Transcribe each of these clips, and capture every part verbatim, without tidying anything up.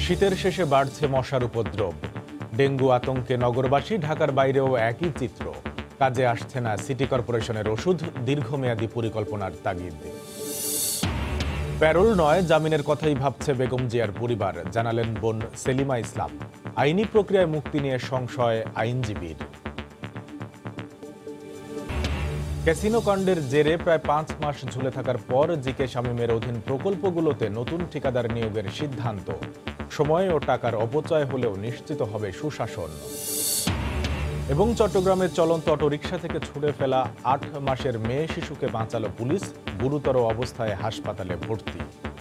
শীতের শেষে বাড়ছে মশার উপদ্রব। ডেঙ্গু আতঙ্কে নগরবাসী, ঢাকার বাইরেও একই চিত্র। কাজে আসছে না সিটি কর্পোরেশনের ওষুধ, দীর্ঘমেয়াদী পরিকল্পনার তাগিদ। প্যারোল নয়, জামিনের কথাই ভাবছে বেগম জিয়ার পরিবার, জানালেন বোন সেলিমা ইসলাম। আইনি প্রক্রিয়ায় মুক্তি নিয়ে সংশয় আইনজীবীর। ক্যাসিনো কাণ্ডের জেরে প্রায় পাঁচ মাস ঝুলে থাকার পর জিকে শামীমের অধীন প্রকল্পগুলোতে নতুন ঠিকাদার নিয়োগের সিদ্ধান্ত। সময় ও টাকার অপচয় হলেও নিশ্চিত হবে সুশাসন। এবং চট্টগ্রামের চলন্ত অটোরিকশা থেকে ছুড়ে ফেলা আট মাসের মেয়ে শিশুকে বাঁচালো পুলিশ, গুরুতর অবস্থায় হাসপাতালে ভর্তি।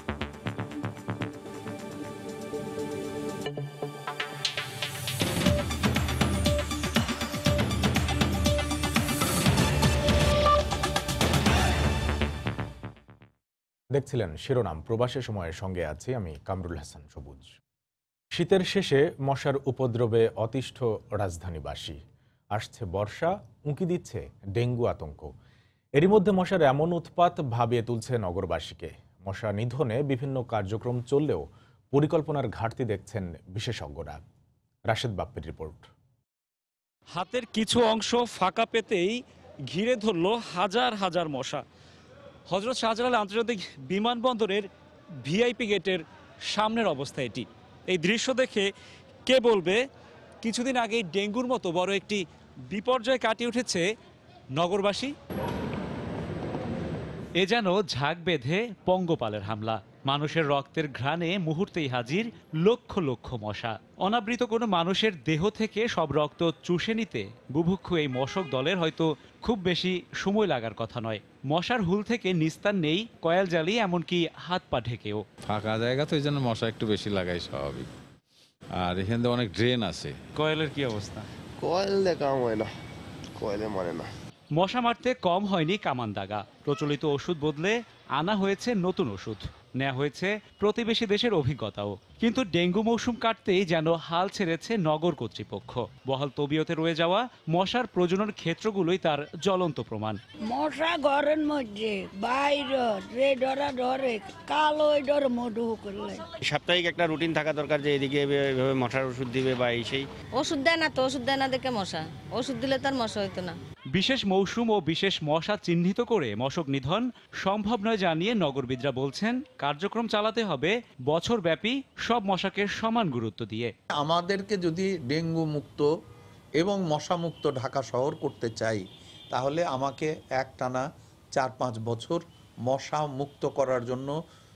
দেখছিলেন শিরোনাম। প্রবাসী সময়ের সঙ্গে আছি আমি কামরুল হাসান সবুজ। শীতের শেষে মশার উপদ্রবে অতিষ্ঠ রাজধানীবাসী। আসছে বর্ষা, উঁকি দিচ্ছে ডেঙ্গু আতঙ্ক। এরই মধ্যে মশার এমন উৎপাত ভাবিয়ে তুলছে নগরবাসীকে। মশা নিধনে বিভিন্ন কার্যক্রম চললেও পরিকল্পনার ঘাটতি দেখছেন বিশেষজ্ঞরা। রাশেদ বাপ্পির রিপোর্ট। হাতের কিছু অংশ ফাঁকা পেতেই ঘিরে ধরল হাজার হাজার মশা। হযরত শাহজালাল আন্তর্জাতিক বিমানবন্দরের ভিআইপি গেটের সামনের অবস্থা এটি। এই দৃশ্য দেখে কে বলবে কিছুদিন আগেই ডেঙ্গুর মতো বড় একটি বিপর্যয় কাটিয়ে উঠেছে নগরবাসী? এ যেন ঝাঁক বেঁধে পঙ্গপালের হামলা। মানুষের রক্তের ঘ্রাণে মুহূর্তেই হাজির লক্ষ লক্ষ মশা। অনাবৃত কোনো মানুষের দেহ থেকে সব রক্ত চুষে নিতে বুভুক্ষু এই মশক দলের হয়তো খুব বেশি সময় লাগার কথা নয়। মশার হুল থেকে নিস্তার নেই, কয়েল জ্বালিয়ে এমনকি হাত পা ঢেকেও। ফাঁকা জায়গা তো এই জন্য মশা একটু বেশি লাগাই স্বাভাবিক। আর এখানে অনেক ড্রেন আছে। কয়েলের কি অবস্থা? কয়েল কাম হয় না, কয়েলে মানে না। মশা মারতে কম হয়নি কামান দাগা। প্রচলিত ওষুধ বদলে আনা হয়েছে নতুন ওষুধ, নেওয়া হয়েছে প্রতিবেশী দেশের অভিজ্ঞতাও। কিন্তু ডেঙ্গু মৌসুম কাটতেই যেন হাল ছেড়েছে নগর কর্তৃপক্ষ। বহাল তবিয়তে রয়ে যাওয়া মশার প্রজনন ক্ষেত্রগুলোই তার জ্বলন্ত প্রমাণ। মশা ঘরের মধ্যে বাইরে যে ডরা ডরে কালো ডর মধু করলে সাপ্তাহিক একটা রুটিন থাকা দরকার যে এদিকে এভাবে মশার ওষুধ দিবে বা এই সেই। ওষুধ দেয় না তো, ওষুধ দেয় না দেখে মশা, ওষুধ দিলে তার মশা হইতো না। বিশেষ মৌসুম ও বিশেষ মশা চিহ্নিত করে মশক নিধন সম্ভব নয় জানিয়ে নগরবিদরা বলছেন কার্যক্রম চালাতে হবে বছর ব্যাপী, সব মশাকে সমান গুরুত্ব দিয়ে। আমাদেরকে যদি ডেঙ্গু মুক্ত এবং মশা মুক্ত ঢাকা শহর করতে চাই, তাহলে আমাকে একটানা চার পাঁচ বছর মশা মুক্ত করার জন্য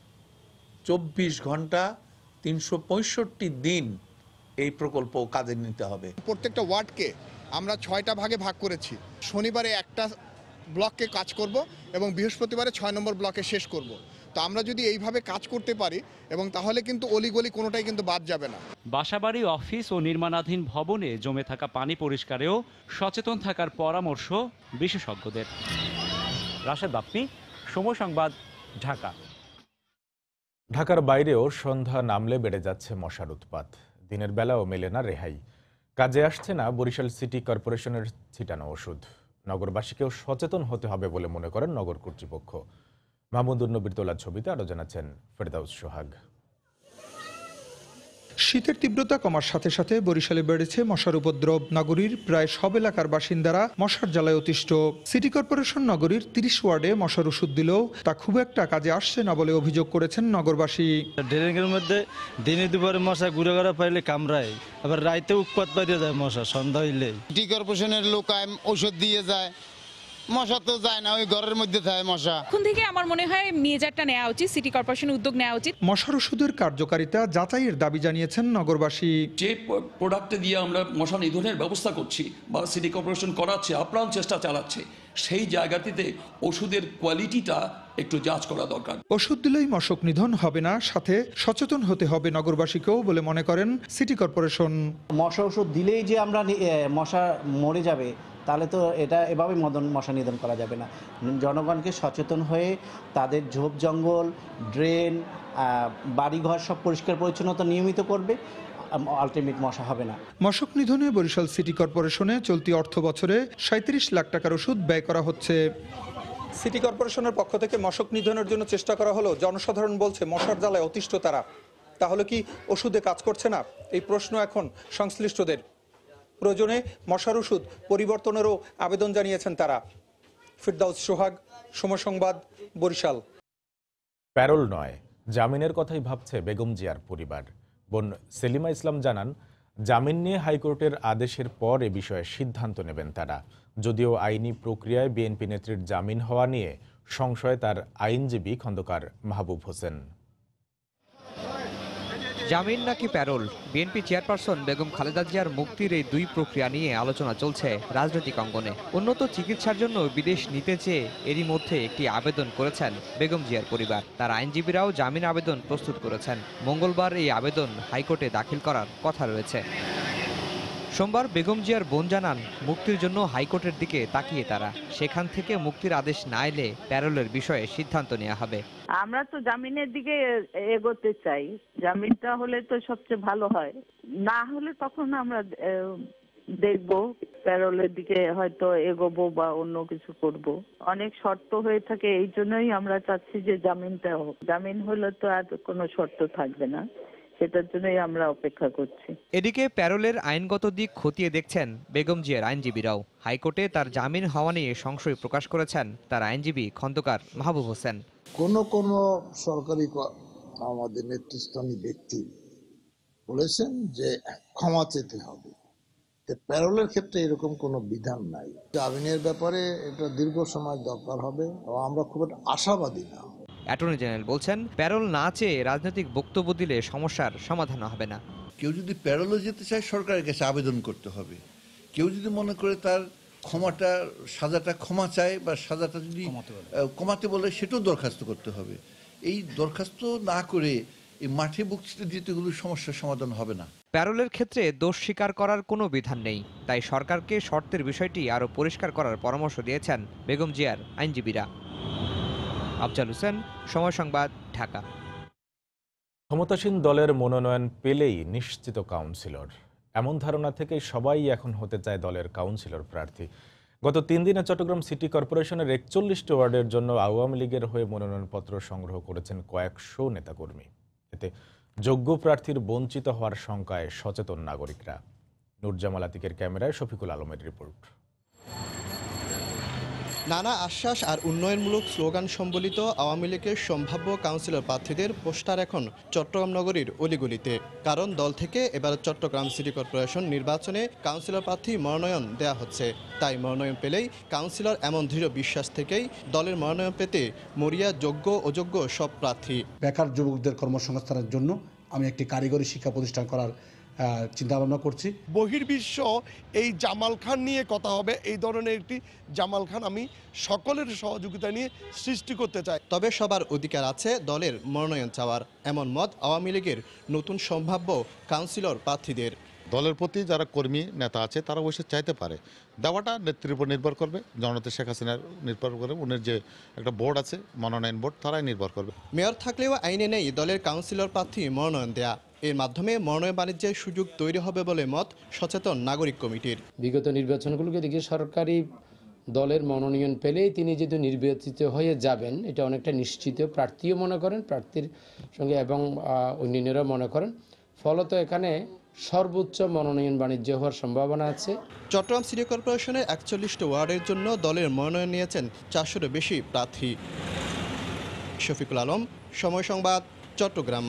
চব্বিশ ঘন্টা তিনশো পঁয়ষট্টি দিন এই প্রকল্প কাজে নিতে হবে। প্রত্যেকটা ওয়ার্ডকে আমরা ছয়টা ভাগে ভাগ করেছি। শনিবারে একটা ব্লককে কাজ করব এবং বৃহস্পতিবারে ছয় নম্বর ব্লকে শেষ করব। তো আমরা যদি এইভাবে কাজ করতে পারি এবং তাহলে কিন্তু অলিগলি কোনোটাই কিন্তু বাদ যাবে না। বাসাবাড়ি, অফিস ও নির্মাণাধীন ভবনে জমে থাকা পানি পরিষ্কারেও সচেতন থাকার পরামর্শ বিশেষজ্ঞদের। রাশেদ বাপ্পি, সময় সংবাদ, ঢাকা। ঢাকার বাইরেও সন্ধ্যা নামলে বেড়ে যাচ্ছে মশার উৎপাত। দিনের বেলাও মেলে না রেহাই। কাজে আসছে না বরিশাল সিটি কর্পোরেশনের ছিটানো ওষুধ। নগরবাসীকেও সচেতন হতে হবে বলে মনে করেন নগর কর্তৃপক্ষ। মাহমুদুর নবীর তোলা ছবিতে আরো জানাচ্ছেন ফেরদাউস সোহাগ। শীতের তীব্রতা কমার সাথে সাথে বরিশালে বেড়েছে মশার উপদ্রব। নগরীর প্রায় সব এলাকার বাসিন্দারা মশার জ্বালায় অতিষ্ঠ। সিটি কর্পোরেশন নগরীর তিরিশ ওয়ার্ডে মশার ওষুধ দিলেও তা খুব একটা কাজে আসছে না বলে অভিযোগ করেছেন নগরবাসী। ড্রেনের মধ্যে দিনে দুপুরে মশা ঘুরে ঘুরে পাইলে কামড়ায়, আবার রাইতে উৎপাত পাইতে যায় মশা সন্ধ্যা হইলে। সিটি কর্পোরেশনের লোক ঔষধ দিয়ে যায়, মশা তো যায় না, ওই ঘরের মধ্যে থাকে মশা। এখন থেকে আমার মনে হয় মেজারটা নেওয়া উচিত, সিটি কর্পোরেশনের উদ্যোগ নেওয়া উচিত। মশার ওষুধের কার্যকারিতা যাচাইয়ের দাবি জানিয়েছেন নগরবাসী। যে প্রোডাক্টে দিয়ে আমরা মশা নিধনের ব্যবস্থা করছি বা সিটি কর্পোরেশন করাচ্ছে, আপ্রাণ চেষ্টা চালাচ্ছে, সেই জায়গাটিতে ওষুধের কোয়ালিটিটা একটু যাচ করা দরকার। ওষুধ দিলেই মশক নিধন হবে না, সাথে সচেতন হতে হবে নগরবাসীকেও বলে মনে করেন সিটি কর্পোরেশন। মশা ওষুধ দিলেই যে আমরা মশা মরে যাবে তাহলে তো এটা এভাবে মদন মশা নিধন করা যাবে না। জনগণকে সচেতন হয়ে তাদের ঝোপ জঙ্গল, ড্রেন, বাড়িঘর সব পরিষ্কার পরিচ্ছন্নতা নিয়মিত করবে, আলটিমেট মশা হবে না। মশক নিধনে বরিশাল সিটি কর্পোরেশনে চলতি অর্থ বছরে সাঁত্রিশ লাখ টাকার ওষুধ ব্যয় করা হচ্ছে। সিটি কর্পোরেশনের পক্ষ থেকে মশক নিধনের জন্য চেষ্টা করা হলো, জনসাধারণ বলছে মশার জ্বালায় অতিষ্ঠ তারা। তাহলে কি ওষুধে কাজ করছে না? এই প্রশ্ন এখন সংশ্লিষ্টদের। প্রয়োজনে মশার ওষুধ পরিবর্তনেরও আবেদন জানিয়েছেন তারা। ফিরদাউস সোহাগ, সময় সংবাদ, বরিশাল। প্যারোল নয়, জামিনের কথাই ভাবছে বেগম জিয়ার পরিবার। বোন সেলিমা ইসলাম জানান, জামিন নিয়ে হাইকোর্টের আদেশের পর এ বিষয়ে সিদ্ধান্ত নেবেন তারা। যদিও আইনি প্রক্রিয়ায় বিএনপি নেত্রীর জামিন হওয়া নিয়ে সংশয় তার আইনজীবী খন্দকার মাহবুব হোসেন। জামিন নাকি প্যারোল, বিএনপি চেয়ারপারসন বেগম খালেদা জিয়ার মুক্তির এই দুই প্রক্রিয়া নিয়ে আলোচনা চলছে রাজনৈতিক অঙ্গনে। উন্নত চিকিৎসার জন্য বিদেশ নিতে চেয়ে এরই মধ্যে একটি আবেদন করেছেন বেগম জিয়ার পরিবার। তার আইনজীবীরাও জামিন আবেদন প্রস্তুত করেছেন। মঙ্গলবার এই আবেদন হাইকোর্টে দাখিল করার কথা রয়েছে। সোমবার বেগম জিয়ার বোন জানান, মুক্তির জন্য হাইকোর্টের দিকে তাকিয়ে তারা। সেখান থেকে মুক্তির আদেশ না এলে প্যারোলের বিষয়ে সিদ্ধান্ত নেওয়া হবে। আমরা তো জামিনের দিকে এগোতে চাই, জামিনটা হলে তো সবচেয়ে ভালো হয়, না হলে তখন আমরা দেখবো প্যারোলের দিকে হয়তো এগোবো বা অন্য কিছু করব। অনেক শর্ত হয়ে থাকে, এই জন্যই আমরা চাচ্ছি যে জামিনটা হোক। জামিন হলে তো আর কোনো শর্ত থাকবে না, সেটার জন্যই আমরা অপেক্ষা করছি। এদিকে প্যারোলের আইনগত দিক খতিয়ে দেখছেন বেগম জিয়ার আইনজীবীরাও। হাইকোর্টে তার জামিন হওয়া নিয়ে সংশয় প্রকাশ করেছেন তার আইনজীবী খন্দকার মাহবুব হোসেন। কোন কোন সরকারি আমাদের নেতৃস্থানীয় ব্যক্তি বলেছেন যে ক্ষমা চেতে হবে, প্যারোলের ক্ষেত্রে এরকম কোনো বিধান নাই। জামিনের ব্যাপারে এটা দীর্ঘ সময় দরকার হবে, আমরা খুব একটা আশাবাদী না। অ্যাটর্নি জেনারেল বলছেন, প্যারোল না চেয়ে রাজনৈতিক বক্তব্য দিলে সমস্যার সমাধান হবে না। কেউ যদি প্যারোলে যেতে চায় সরকারের কাছে আবেদন করতে হবে। কেউ যদি মনে করে তার ক্ষমাটা সাজাটা ক্ষমা চায় বা সাজাটা যদি কমাতে বলে সেটাও দরখাস্ত করতে হবে। এই দরখাস্ত না করে এই মাঠে বক্তৃতা দিতে গেলে সমস্যার সমাধান হবে না। প্যারোলের ক্ষেত্রে দোষ স্বীকার করার কোনো বিধান নেই, তাই সরকারকে শর্তের বিষয়টি আরও পরিষ্কার করার পরামর্শ দিয়েছেন বেগম জিয়ার আইনজীবীরা। আফজাল হোসেন, সময় সংবাদ, ঢাকা। ক্ষমতাসীন দলের মনোনয়ন পেলেই নিশ্চিত কাউন্সিলর, এমন ধারণা থেকেই সবাই এখন হতে চায় দলের কাউন্সিলর প্রার্থী। গত তিন দিনে চট্টগ্রাম সিটি কর্পোরেশনের একচল্লিশটি ওয়ার্ডের জন্য আওয়ামী লীগের হয়ে মনোনয়নপত্র সংগ্রহ করেছেন কয়েকশো নেতাকর্মী। এতে যোগ্য প্রার্থীর বঞ্চিত হওয়ার শঙ্কায় সচেতন নাগরিকরা। নুরজামাল আতিকের ক্যামেরায় শফিকুল আলমের রিপোর্ট। নানা আশ্বাস আর উন্নয়নমূলক স্লোগান সম্বলিত আওয়ামী লীগের সম্ভাব্য কাউন্সিলর প্রার্থীদের পোস্টার এখন চট্টগ্রাম নগরীর অলিগলিতে। কারণ দল থেকে এবার চট্টগ্রাম সিটি কর্পোরেশন নির্বাচনে কাউন্সিলর প্রার্থী মনোনয়ন দেয়া হচ্ছে। তাই মনোনয়ন পেলেই কাউন্সিলর, এমন দৃঢ় বিশ্বাস থেকেই দলের মনোনয়ন পেতে মরিয়া যোগ্য অযোগ্য সব প্রার্থী। বেকার যুবকদের কর্মসংস্থানের জন্য আমি একটি কারিগরি শিক্ষা প্রতিষ্ঠান করার চিন্তা ভাবনা করছি। বহির্বিশ্ব এই জামাল খান নিয়ে কথা হবে, এই ধরনের একটি জামাল খান আমি সকলের সহযোগিতা নিয়ে সৃষ্টি করতে চাই। তবে সবার অধিকার আছে দলের মনোনয়ন চাওয়ার, এমন মত আওয়ামী লীগের নতুন সম্ভাব্য কাউন্সিলর প্রার্থীদের। দলের প্রতি যারা কর্মী নেতা আছে তারা অবশ্যই চাইতে পারে, দেওয়াটা নেত্রীর উপর নির্ভর করবে, জননেত্রী শেখ হাসিনার নির্ভর করবে, উনার যে একটা বোর্ড আছে মনোনয়ন বোর্ড, তারাই নির্ভর করবে। মেয়র থাকলেও আইনে নেই দলের কাউন্সিলর প্রার্থী মনোনয়ন দেয়া। এর মাধ্যমে মনোনয়ন বাণিজ্যের সুযোগ তৈরি হবে বলে মত সচেতন নাগরিক কমিটির। বিগত নির্বাচনগুলোকে দেখে সরকারি দলের মনোনয়ন পেলেই তিনি যদি নির্বাচিত হয়ে যাবেন, এটা অনেকটা নিশ্চিত প্রার্থীও মনে করেন, প্রার্থীর সঙ্গে এবং অন্যান্যরাও মনে করেন। ফলত এখানে সর্বোচ্চ মনোনয়ন বাণিজ্য হওয়ার সম্ভাবনা আছে। চট্টগ্রাম সিটি কর্পোরেশনের একচল্লিশটি ওয়ার্ডের জন্য দলের মনোনয়ন নিয়েছেন চারশোরও বেশি প্রার্থী। শফিকুল আলম, সময় সংবাদ, চট্টগ্রাম।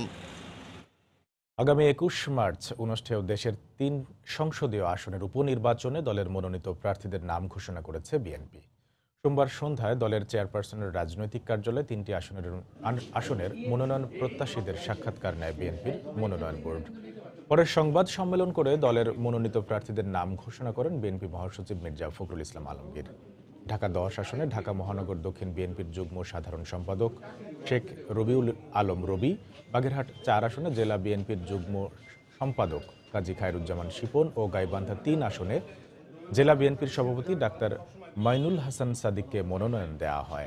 আগামী একুশ মার্চ অনুষ্ঠেয় দেশের তিন সংসদীয় আসনের উপনির্বাচনে দলের মনোনীত প্রার্থীদের নাম ঘোষণা করেছে বিএনপি। সোমবার সন্ধ্যায় দলের চেয়ারপারসনের রাজনৈতিক কার্যালয়ে তিনটি আসনের আসনের মনোনয়ন প্রত্যাশীদের সাক্ষাৎকার নেয় বিএনপির মনোনয়ন বোর্ড। পরে সংবাদ সম্মেলন করে দলের মনোনীত প্রার্থীদের নাম ঘোষণা করেন বিএনপি মহাসচিব মির্জা ফখরুল ইসলাম আলমগীর। ঢাকা দশ আসনে ঢাকা মহানগর দক্ষিণ বিএনপির যুগ্ম সাধারণ সম্পাদক শেখ রবিউল আলম রবি, বাগেরহাট চার আসনে জেলা বিএনপির যুগ্ম সম্পাদক কাজী খায়রুজ্জামান শিপন ও গাইবান্ধা তিন আসনে জেলা বিএনপির সভাপতি ডাক্তার মাইনুল হাসান সাদিককে মনোনয়ন দেওয়া হয়।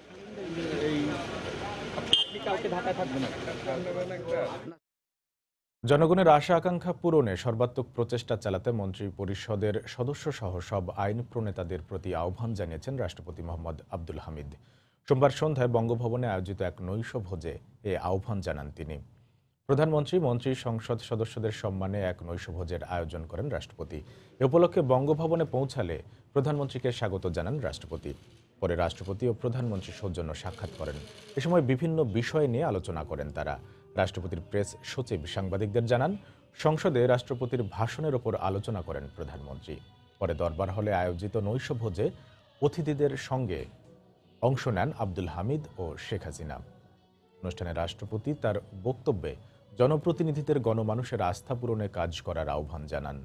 জনগণের আশা আকাঙ্ক্ষা পূরণে সর্বাত্মক প্রচেষ্টা চালাতে মন্ত্রী পরিষদের সদস্য সহ সব আইন প্রণেতাদের প্রতি আহ্বান জানিয়েছেন রাষ্ট্রপতি মোহাম্মদ আব্দুল হামিদ। সোমবার সন্ধ্যায় বঙ্গভবনে আয়োজিত এক নৈশ ভোজে এ আহ্বান জানান তিনি। প্রধানমন্ত্রী, মন্ত্রী, সংসদ সদস্যদের সম্মানে এক নৈশভোজের আয়োজন করেন রাষ্ট্রপতি। এ উপলক্ষে বঙ্গভবনে পৌঁছালে প্রধানমন্ত্রীকে স্বাগত জানান রাষ্ট্রপতি। পরে রাষ্ট্রপতি ও প্রধানমন্ত্রী সৌজন্য সাক্ষাৎ করেন। এ সময় বিভিন্ন বিষয় নিয়ে আলোচনা করেন তারা। রাষ্ট্রপতির প্রেস সচিব সাংবাদিকদের জানান, সংসদে রাষ্ট্রপতির ভাষণের ওপর আলোচনা করেন প্রধানমন্ত্রী। পরে দরবার হলে আয়োজিত নৈশভোজে অতিথিদের সঙ্গে অংশ নেন আব্দুল হামিদ ও শেখ হাসিনা। অনুষ্ঠানে রাষ্ট্রপতি তার বক্তব্যে জনপ্রতিনিধিদের গণমানুষের আস্থা পূরণে কাজ করার আহ্বান জানান।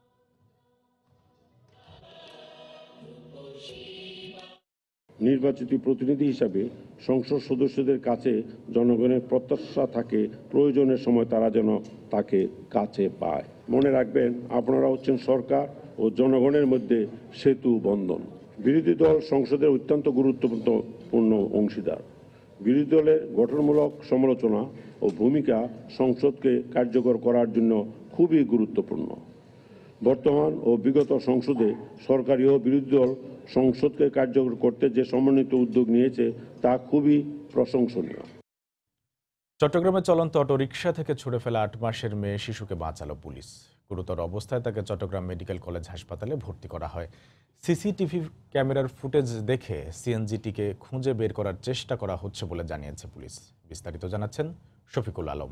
নির্বাচিত প্রতিনিধি হিসাবে সংসদ সদস্যদের কাছে জনগণের প্রত্যাশা থাকে, প্রয়োজনের সময় তারা যেন তাকে কাছে পায়। মনে রাখবেন, আপনারা হচ্ছেন সরকার ও জনগণের মধ্যে সেতু বন্ধন। বিরোধী দল সংসদের অত্যন্ত গুরুত্বপূর্ণ অংশীদার। বিরোধী দলের গঠনমূলক সমালোচনা ও ভূমিকা সংসদকে কার্যকর করার জন্য খুবই গুরুত্বপূর্ণ। বর্তমান ও বিগত সংসদে সরকারি ও বিরোধী দল সংসদকে কার্যকর করতে যে সমন্বিত উদ্যোগ নিয়েছে তা খুবই প্রশংসনীয়। চট্টগ্রামে চলন্ত অটোরিকশা থেকে ছুড়ে ফেলা আট মাসের মেয়ে শিশুকে বাঁচালো পুলিশ। গুরুতর অবস্থায় তাকে চট্টগ্রাম মেডিকেল কলেজ হাসপাতালে ভর্তি করা হয়। সিসিটিভি ক্যামেরার ফুটেজ দেখে সিএনজিটিকে খুঁজে বের করার চেষ্টা করা হচ্ছে বলে জানিয়েছে পুলিশ। বিস্তারিত জানাচ্ছেন শফিকুল আলম।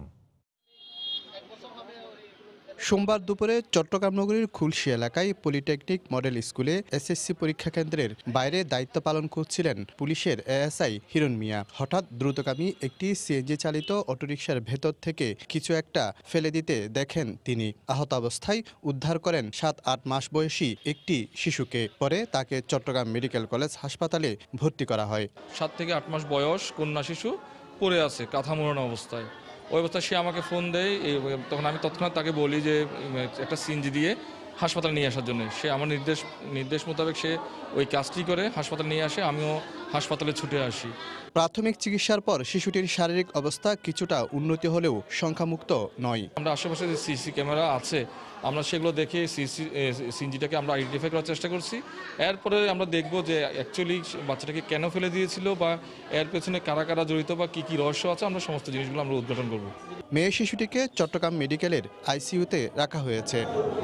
সোমবার দুপুরে চট্টগ্রাম নগরীর খুলশী এলাকায় পলিটেকনিক মডেল স্কুলে এসএসসি পরীক্ষা কেন্দ্রের বাইরে দায়িত্ব পালন করছিলেন পুলিশের এএসআই হিরণ মিয়া। হঠাৎ দ্রুতগামী একটি সিএনজি চালিত অটোরিকশার ভেতর থেকে কিছু একটা ফেলে দিতে দেখেন তিনি। আহত অবস্থায় উদ্ধার করেন সাত আট মাস বয়সী একটি শিশুকে। পরে তাকে চট্টগ্রাম মেডিকেল কলেজ হাসপাতালে ভর্তি করা হয়। সাত থেকে আট মাস বয়স কন্যা শিশু পড়ে আছে কাঁথা মোড়ানো অবস্থায়। ওই অবস্থায় সে আমাকে ফোন দেয়, তখন আমি তৎক্ষণাৎ তাকে বলি যে একটা সিএনজি দিয়ে হাসপাতালে নিয়ে আসার জন্য। সে আমার নির্দেশ নির্দেশ মোতাবেক সে ওই কাজটি করে হাসপাতালে নিয়ে আসে, আমিও হাসপাতালে ছুটে আসি। প্রাথমিক চিকিৎসার পর শিশুটির শারীরিক অবস্থা কিছুটা উন্নতি হলেও সংখ্যামুক্ত নয়। আমরা আশেপাশে যে সিসি ক্যামেরা আছে আমরা সেগুলো দেখে সিসি সিএনজিটাকে আমরা আইডেন্টিফাই করার চেষ্টা করছি। এরপরে আমরা দেখব যে অ্যাকচুয়ালি বাচ্চাটাকে কেন ফেলে দিয়েছিল বা এর পেছনে কারা কারা জড়িত বা কি কি রহস্য আছে, আমরা সমস্ত জিনিসগুলো আমরা উদ্ঘাটন করব। মেয়ে শিশুটিকে চট্টগ্রাম মেডিকেলের আইসিইউতে রাখা হয়েছে।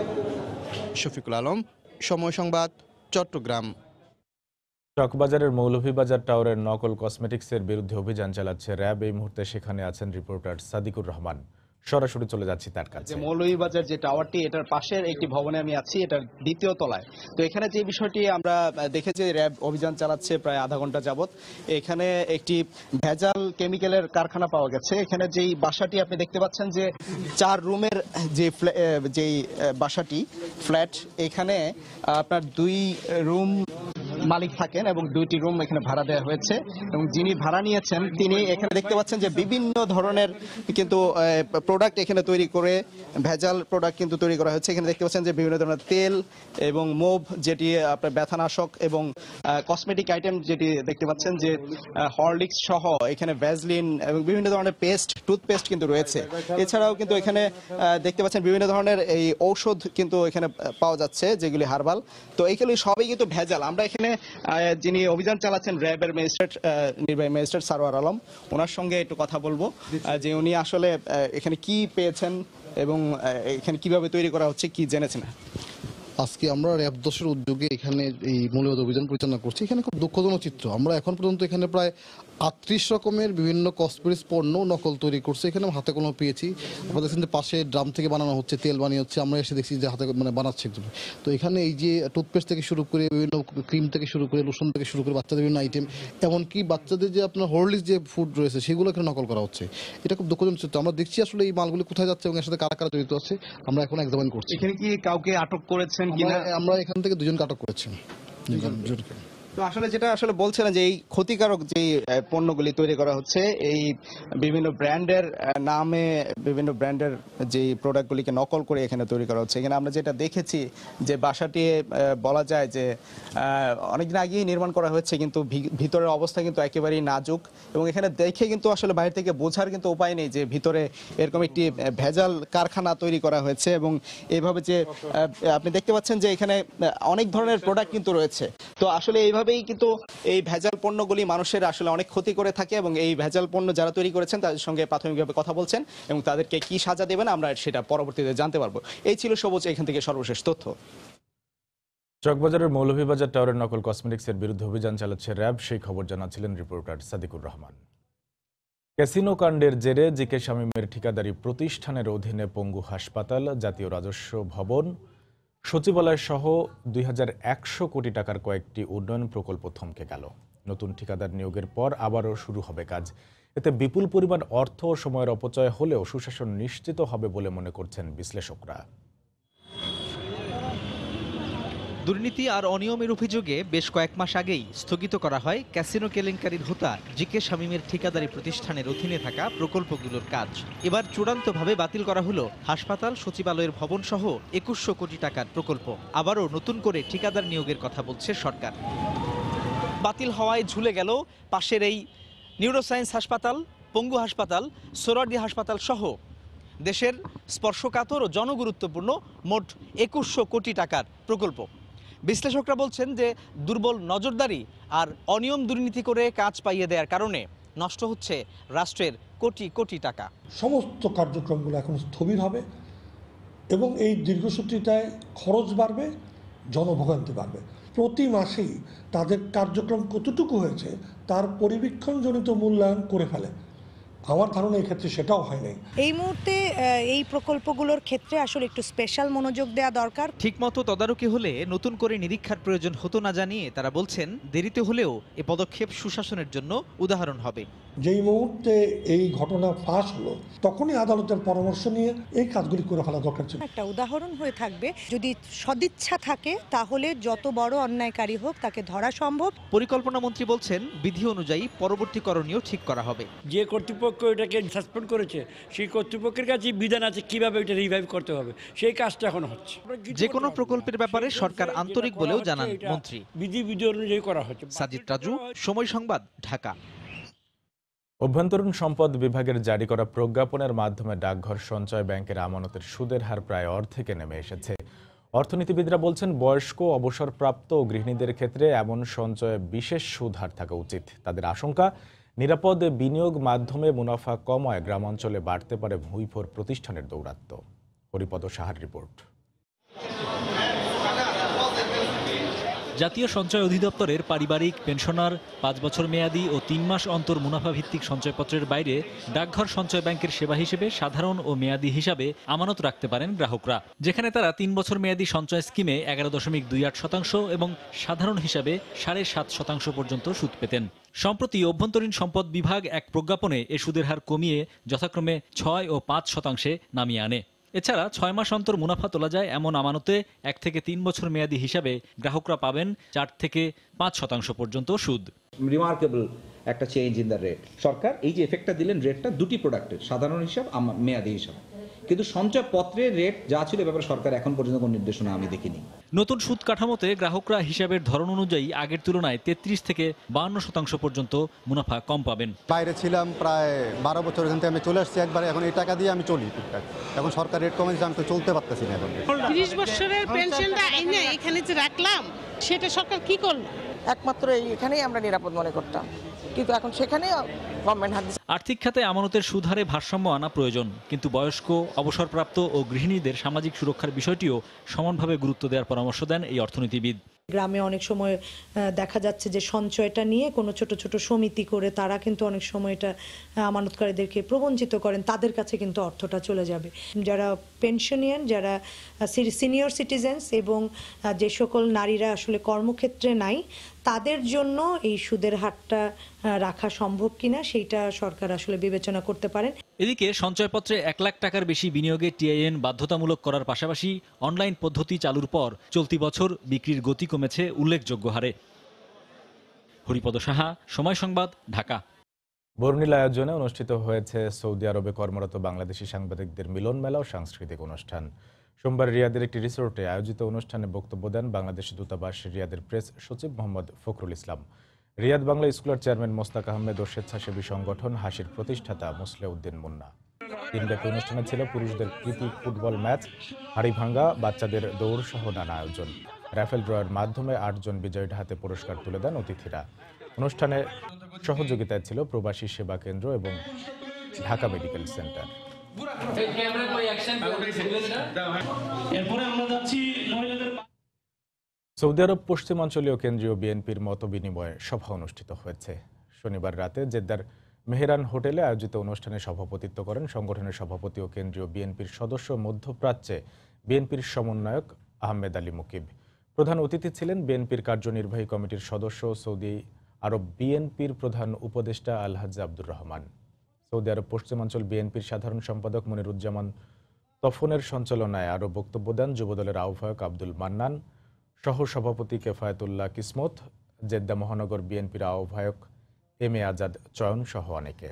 শফিকুল আলম, সময় সংবাদ, চট্টগ্রাম। চকবাজারের মৌলভীবাজার টাওয়ারের নকল কসমেটিক্সের বিরুদ্ধে অভিযান চালাচ্ছে র্যাব। এই মুহূর্তে সেখানে আছেন রিপোর্টার সাদিকুর রহমান। সরাসরি চলে যাচ্ছি তার কাছে। মৌলভীবাজার যে টাওয়ারটি, এটার পাশের একটি ভবনে আমি আছি, এটার দ্বিতীয় তলায়। তো এখানে যে বিষয়টি আমরা দেখেছি, র্যাব অভিযান চালাচ্ছে প্রায় আধা ঘন্টা যাবত। এখানে একটি ভেজাল কেমিক্যালের কারখানা পাওয়া গেছে। এখানে যেই বাসাটি আপনি দেখতে পাচ্ছেন যে চার রুমের যে যেই বাসাটি ফ্ল্যাট, এখানে আপনার দুই রুম মালিক থাকেন এবং দুইটি রুম এখানে ভাড়া দেওয়া হয়েছে। এবং যিনি ভাড়া নিয়েছেন তিনি এখানে দেখতে পাচ্ছেন যে বিভিন্ন ধরনের কিন্তু প্রোডাক্ট এখানে তৈরি করে, ভেজাল প্রোডাক্ট কিন্তু তৈরি করা হচ্ছে। এখানে দেখতে পাচ্ছেন যে বিভিন্ন ধরনের তেল এবং মোভ, যেটি আপনার ব্যথানাশক, এবং কসমেটিক আইটেম যেটি দেখতে পাচ্ছেন যে হরলিক্স সহ এখানে ভ্যাজলিন এবং বিভিন্ন ধরনের পেস্ট, টুথপেস্ট কিন্তু রয়েছে। এছাড়াও কিন্তু এখানে দেখতে পাচ্ছেন বিভিন্ন ধরনের এই ঔষধ কিন্তু এখানে পাওয়া যাচ্ছে, যেগুলি হার্বাল। তো এইগুলি সবই কিন্তু ভেজাল। আমরা এখানে যিনি অভিযান চালাচ্ছেন র্যাবের ম্যাজিস্ট্রেট, নির্বাহী ম্যাজিস্ট্রেট সারোয়ার আলম, ওনার সঙ্গে একটু কথা বলবো যে উনি আসলে এখানে কি পেয়েছেন এবং এখানে কিভাবে তৈরি করা হচ্ছে, কি জেনেছেন। আজকে আমরা র্যাব দশের উদ্যোগে এখানে এই মূল্যবোধ অভিযান পরিচালনা করছি। এখানে খুব দুঃখজনক চিত্র, আমরা এখন পর্যন্ত এখানে প্রায় আটত্রিশ রকমের বিভিন্ন কসমেটিক্স পণ্য নকল তৈরি করছে। এখানে হাতে কোনো পেয়েছি, আমরা দেখছেন যে পাশে ড্রাম থেকে বানানো হচ্ছে, তেল বানিয়ে হচ্ছে, আমরা এসে দেখছি যে হাতে মানে বানাচ্ছে। তো এখানে এই যে টুথপেস্ট থেকে শুরু করে বিভিন্ন ক্রিম থেকে শুরু করে লোশন থেকে শুরু করে বাচ্চাদের বিভিন্ন আইটেম, এমনকি বাচ্চাদের যে আপনার হরলিক্স যে ফুড রয়েছে সেগুলো এখানে নকল করা হচ্ছে। এটা খুব দুঃখজনক চিত্র। আমরা দেখছি আসলে এই মালগুলো কোথায় যাচ্ছে এবং এর সাথে কারা কারা জড়িত আছে আমরা এখন এক্সামিন করছি। এখানে কি কাউকে আটক করেছেন? আমরা এখান থেকে দুজনকে আটক করেছি। তো আসলে যেটা আসলে বলছিলেন যে এই ক্ষতিকারক যে পণ্যগুলি তৈরি করা হচ্ছে, এই বিভিন্ন ব্র্যান্ডের নামে বিভিন্ন ব্র্যান্ডের যে প্রোডাক্টগুলিকে নকল করে এখানে তৈরি করা হচ্ছে। এখানে আমরা যেটা দেখেছি যে বাসাটি বলা যায় যে অনেকদিন আগেই নির্মাণ করা হয়েছে, কিন্তু ভিতরের অবস্থা কিন্তু একেবারেই নাজুক। এবং এখানে দেখে কিন্তু আসলে বাইরে থেকে বোঝার কিন্তু উপায় নেই যে ভিতরে এরকম একটি ভেজাল কারখানা তৈরি করা হয়েছে। এবং এইভাবে যে আপনি দেখতে পাচ্ছেন যে এখানে অনেক ধরনের প্রোডাক্ট কিন্তু রয়েছে। তো আসলে এইভাবে এভাবেই কিন্তু এই ভেজাল পণ্যগুলি মানুষের আসলে অনেক ক্ষতি করে থাকে এবং এই ভেজাল পণ্য যারা তৈরি করেছেন তাদের সঙ্গে প্রাথমিকভাবে কথা বলছেন এবং তাদেরকে কি সাজা দেবেন আমরা সেটা পরবর্তীতে জানতে পারবো। এই ছিল সবুজ এখান থেকে সর্বশেষ তথ্য। চকবাজারের মৌলভীবাজার টাওয়ারের নকল কসমেটিক্সের বিরুদ্ধে অভিযান চালাচ্ছে র্যাব, সেই খবর জানাচ্ছিলেন রিপোর্টার সাদিকুর রহমান। ক্যাসিনো কাণ্ডের জেরে জি কে শামীমের ঠিকাদারি প্রতিষ্ঠানের অধীনে পঙ্গু হাসপাতাল, জাতীয় রাজস্ব ভবন, সচিবালয় সহ দুই হাজার একশো কোটি টাকার কয়েকটি উন্নয়ন প্রকল্প থমকে গেল। নতুন ঠিকাদার নিয়োগের পর আবারও শুরু হবে কাজ। এতে বিপুল পরিমাণ অর্থ ও সময়ের অপচয় হলেও সুশাসন নিশ্চিত হবে বলে মনে করছেন বিশ্লেষকরা। দুর্নীতি আর অনিয়মের অভিযোগে বেশ কয়েক মাস আগেই স্থগিত করা হয় ক্যাসিনো কেলেঙ্কারির হোতা জি কে শামীমের ঠিকাদারি প্রতিষ্ঠানের অধীনে থাকা প্রকল্পগুলোর কাজ। এবার চূড়ান্তভাবে বাতিল করা হলো হাসপাতাল, সচিবালয়ের ভবন সহ একুশশো কোটি টাকার প্রকল্প। আবারও নতুন করে ঠিকাদার নিয়োগের কথা বলছে সরকার। বাতিল হওয়ায় ঝুলে গেল পাশের এই নিউরোসায়েন্স হাসপাতাল, পঙ্গু হাসপাতাল, সোহরাওয়ার্দী হাসপাতাল সহ দেশের স্পর্শকাতর ও জনগুরুত্বপূর্ণ মোট একুশশো কোটি টাকার প্রকল্প। বিশ্লেষকরা বলছেন যে দুর্বল নজরদারি আর অনিয়ম দুর্নীতি করে কাজ পাইয়ে দেওয়ার কারণে নষ্ট হচ্ছে রাষ্ট্রের কোটি কোটি টাকা। সমস্ত কার্যক্রমগুলো এখন স্থবির হবে এবং এই দীর্ঘসূত্রিতায় খরচ বাড়বে, জনভোগান্তি বাড়বে। প্রতি মাসেই তাদের কার্যক্রম কতটুকু হয়েছে তার পরিবীক্ষণজনিত মূল্যায়ন করে ফেলে। আমার ধারণা এই ক্ষেত্রে সেটাও হয় নাই। এই মুহূর্তে এই প্রকল্পগুলোর ক্ষেত্রে আসলে একটু স্পেশাল মনোযোগ দেওয়া দরকার। ঠিকমতো তদারকি হলে নতুন করে নিরীক্ষার প্রয়োজন হতো না জানিয়ে তারা বলছেন দেরিতে হলেও এ পদক্ষেপ সুশাসনের জন্য উদাহরণ হবে। যেই মুহূর্তে এই ঘটনা ফাঁস হলো তখনই আদালতের পরামর্শ নিয়ে এই কাজগুলি করে ফেলা দরকার ছিল। একটা উদাহরণ হয়ে থাকবে, যদি সদিচ্ছা থাকে তাহলে যত বড় অন্যায়কারী হোক তাকে ধরা সম্ভব। পরিকল্পনা মন্ত্রী বলছেন বিধি অনুযায়ী পরবর্তী করণীয় ঠিক করা হবে। যে কর্তৃপক্ষ এটাকে সাসপেন্ড করেছে সেই কর্তৃপক্ষের কাছে বিধান আছে কিভাবে এটা রিভাইভ করতে হবে, সেই কাজটা এখন হচ্ছে। যে কোনো প্রকল্পের ব্যাপারে সরকার আন্তরিক বলেও জানান মন্ত্রী। বিধি বিধি অনুযায়ী করা হচ্ছে। সাজিদ রাজু, সময় সংবাদ, ঢাকা। অভ্যন্তরীণ সম্পদ বিভাগের জারি করা প্রজ্ঞাপনের মাধ্যমে ডাকঘর সঞ্চয় ব্যাংকের আমানতের সুদের হার প্রায় অর্ধেকে নেমে এসেছে। অর্থনীতিবিদরা বলছেন বয়স্ক, অবসরপ্রাপ্ত ও গৃহিণীদের ক্ষেত্রে এমন সঞ্চয়ে বিশেষ সুদ হার থাকা উচিত। তাদের আশঙ্কা, নিরাপদ বিনিয়োগ মাধ্যমে মুনাফা কমায় গ্রামাঞ্চলে বাড়তে পারে ভূঁইফোর প্রতিষ্ঠানের দৌরাত্ম্য। হরিপদ সাহার রিপোর্ট। জাতীয় সঞ্চয় অধিদপ্তরের পারিবারিক, পেনশনার, পাঁচ বছর মেয়াদি ও তিন মাস অন্তর মুনাফা ভিত্তিক সঞ্চয়পত্রের বাইরে ডাকঘর সঞ্চয় ব্যাংকের সেবা হিসেবে সাধারণ ও মেয়াদি হিসাবে আমানত রাখতে পারেন গ্রাহকরা, যেখানে তারা তিন বছর মেয়াদি সঞ্চয় স্কিমে এগারো দশমিক দুই আট শতাংশ এবং সাধারণ হিসাবে সাড়ে সাত শতাংশ পর্যন্ত সুদ পেতেন। সম্প্রতি অভ্যন্তরীণ সম্পদ বিভাগ এক প্রজ্ঞাপনে এ সুদের হার কমিয়ে যথাক্রমে ছয় ও পাঁচ শতাংশে নামিয়ে আনে। এছাড়া ছয় মাস অন্তর মুনাফা তোলা যায় এমন আমানতে এক থেকে তিন বছর মেয়াদি হিসাবে গ্রাহকরা পাবেন চার থেকে পাঁচ শতাংশ পর্যন্ত সুদ। রিমার্কেবল একটা চেঞ্জ ইন দ্য রেট। সরকার এই যে এফেক্টটা দিলেন রেটটা দুটি প্রোডাক্টের, সাধারণ হিসাব, মেয়াদি হিসাব, কিন্তু সঞ্চয়পত্রের রেট যা ছিল ব্যাপারে সরকার এখন পর্যন্ত কোনো নির্দেশনা আমি দেখিনি। নতুন সুদ কাঠামোতে গ্রাহকরা হিসাবের ধরন অনুযায়ী আগের তুলনায় তেত্রিশ থেকে বাহান্ন শতাংশ পর্যন্ত মুনাফা কম পাবেন। বাইরে ছিলাম প্রায় বারো বছর, এখান থেকে আমি চলে আসছি একবারে, এখন এই টাকা দিয়ে আমি চলি টুকটাক। এখন সরকার রেট কমেছে, আমি তো চলতে পারতেছি না। এখন ত্রিশ বছরের পেনশনটা এনে এখানে যে রাখলাম সেটা সরকার কি করলো? একমাত্র এখানেই আমরা নিরাপদ মনে করতাম, কিন্তু এখন সেখানে গভর্নমেন্ট হাত। আর্থিক খাতে আমানতের সুদ হারে ভারসাম্য আনা প্রয়োজন, কিন্তু বয়স্ক, অবসরপ্রাপ্ত ও গৃহিণীদের সামাজিক সুরক্ষার বিষয়টিও সমানভাবে গুরুত্ব দেওয়ার পরামর্শ দেন এই অর্থনীতিবিদ। গ্রামে অনেক সময় দেখা যাচ্ছে যে সঞ্চয়টা নিয়ে কোনো ছোট ছোট সমিতি করে তারা কিন্তু অনেক সময় এটা আমানতকারীদেরকে প্রবঞ্চিত করেন, তাদের কাছে কিন্তু অর্থটা চলে যাবে। যারা পেনশনিয়ান, যারা সিনিয়র সিটিজেন্স এবং যে সকল নারীরা আসলে কর্মক্ষেত্রে নাই, তাদের জন্য এই সুদের হারটা রাখা সম্ভব কিনা সেইটা সরকার আসলে বিবেচনা করতে পারেন। এদিকে সঞ্চয়পত্রে এক লাখ টাকার বেশি বিনিয়োগে টিআইএন বাধ্যতামূলক করার পাশাপাশি অনলাইন পদ্ধতি চালুর পর চলতি বছর বিক্রির গতি কমেছে উল্লেখযোগ্য হারে। হরিপদ সাহা, সময় সংবাদ, ঢাকা। বর্ণিল আয়োজনে অনুষ্ঠিত হয়েছে সৌদি আরবে কর্মরত বাংলাদেশি সাংবাদিকদের মিলন মেলা ও সাংস্কৃতিক অনুষ্ঠান। সোমবার রিয়াদের একটি রিসোর্টে আয়োজিত অনুষ্ঠানে বক্তব্য দেন বাংলাদেশ দূতাবাস রিয়াদের প্রেস সচিব মোহাম্মদ ফখরুল ইসলাম। রিয়াদ বাংলা স্কুলের চেয়ারম্যান মোস্তাক আহমেদ ও স্বেচ্ছাসেবী সংগঠন হাসির প্রতিষ্ঠাতা মুসলে উদ্দিন মুন্না। দিনব্যাপী অনুষ্ঠানে ছিল পুরুষদের প্রীতি ফুটবল ম্যাচ, হাড়িভাঙ্গা, বাচ্চাদের দৌড় সহ নানা আয়োজন। রাফেল ড্রয়ের মাধ্যমে আটজন বিজয়ীর হাতে পুরস্কার তুলে দেন অতিথিরা। অনুষ্ঠানে সহযোগিতায় ছিল প্রবাসী সেবা কেন্দ্র এবং ঢাকা মেডিকেল সেন্টার। সৌদি আরব পশ্চিমাঞ্চলীয় কেন্দ্রীয় বিএনপির মতবিনিময় সভা অনুষ্ঠিত হয়েছে। শনিবার রাতে জেদ্দার মেহরান হোটেলে আয়োজিত অনুষ্ঠানে সভাপতিত্ব করেন সংগঠনের সভাপতি ও কেন্দ্রীয় বিএনপির সদস্য মধ্যপ্রাচ্যে বিএনপির সমন্বয়ক আহমেদ আলী মুকিব। প্রধান অতিথি ছিলেন বিএনপির কার্যনির্বাহী কমিটির সদস্য সৌদি আরব বিএনপির প্রধান উপদেষ্টা আলহাজ আব্দুর রহমান। সৌদি আরব পশ্চিমাঞ্চল বিএনপির সাধারণ সম্পাদক মনিরুজ্জামান তফনের সঞ্চালনায় আরও বক্তব্য দেন যুবদলের আহ্বায়ক আব্দুল মান্নান, সহ সভাপতি কেফায়েতুল্লাহ কিসমত, জেদ্দা মহানগর বিএনপির আহ্বায়ক এম এ আজাদ চয়ন সহ অনেকে।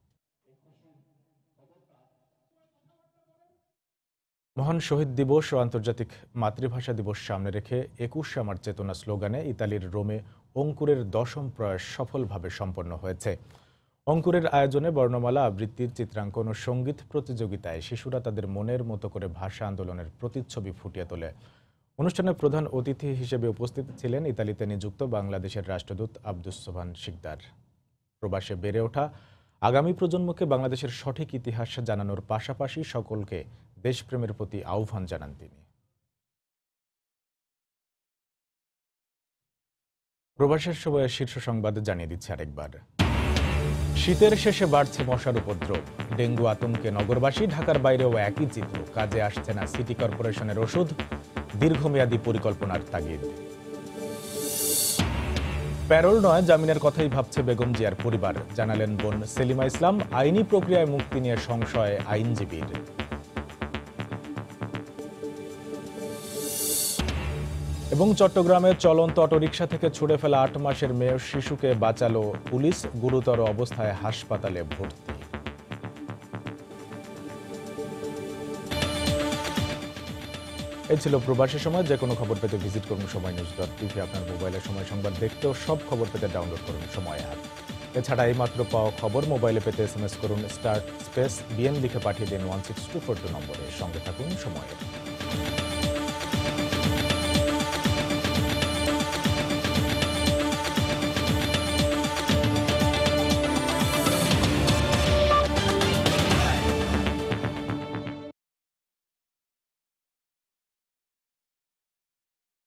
মহান শহীদ দিবস ও আন্তর্জাতিক মাতৃভাষা দিবস সামনে রেখে একুশ আমার চেতনা স্লোগানে ইতালির রোমে অঙ্কুরের দশম প্রয়াস সফলভাবে সম্পন্ন হয়েছে। অঙ্কুরের আয়োজনে বর্ণমালা আবৃত্তির, চিত্রাঙ্কন ও সঙ্গীত প্রতিযোগিতায় শিশুরা তাদের মনের মতো করে ভাষা আন্দোলনের প্রতিচ্ছবি ফুটিয়ে তোলে। অনুষ্ঠানে প্রধান অতিথি হিসেবে উপস্থিত ছিলেন ইতালিতে নিযুক্ত বাংলাদেশের রাষ্ট্রদূত আব্দুস সোবহান শিকদার। প্রবাসে বেড়ে ওঠা আগামী প্রজন্মকে বাংলাদেশের সঠিক ইতিহাস জানানোর পাশাপাশি সকলকে দেশপ্রেমের প্রতি আহ্বান জানান তিনি। প্রবাসের সময়ের শীর্ষ সংবাদ জানিয়ে দিচ্ছে আরেকবার। শীতের শেষে বাড়ছে মশার উপদ্রব, ডেঙ্গু আতঙ্কে নগরবাসী। ঢাকার বাইরেও একই চিত্র, কাজে আসছে না সিটি কর্পোরেশনের ওষুধ, দীর্ঘমেয়াদী পরিকল্পনার তাগিদ। প্যারোল নয়, জামিনের কথাই ভাবছে বেগম জিয়ার পরিবার, জানালেন বোন সেলিমা ইসলাম। আইনি প্রক্রিয়ায় মুক্তি নিয়ে সংশয় আইনজীবীর। এবং চট্টগ্রামের চলন্ত অটোরিকশা থেকে ছুড়ে ফেলা আট মাসের মেয়ে শিশুকে বাঁচালো পুলিশ, গুরুতর অবস্থায় হাসপাতালে ভর্তি। এই ছিল প্রবাসী সময়। যে কোনো খবর পেতে ভিজিট করুন সময় নিউজ ডট টিভি। আপনার মোবাইলে সময় সংবাদ দেখতেও সব খবর পেতে ডাউনলোড করুন সময় অ্যাপ। এছাড়া এই মাত্র পাওয়া খবর মোবাইলে পেতে এস এম এস করুন স্টার্ট স্পেস বিএন লিখে পাঠিয়ে দিন one six two four two নম্বরে। সঙ্গে থাকুন সময়ের।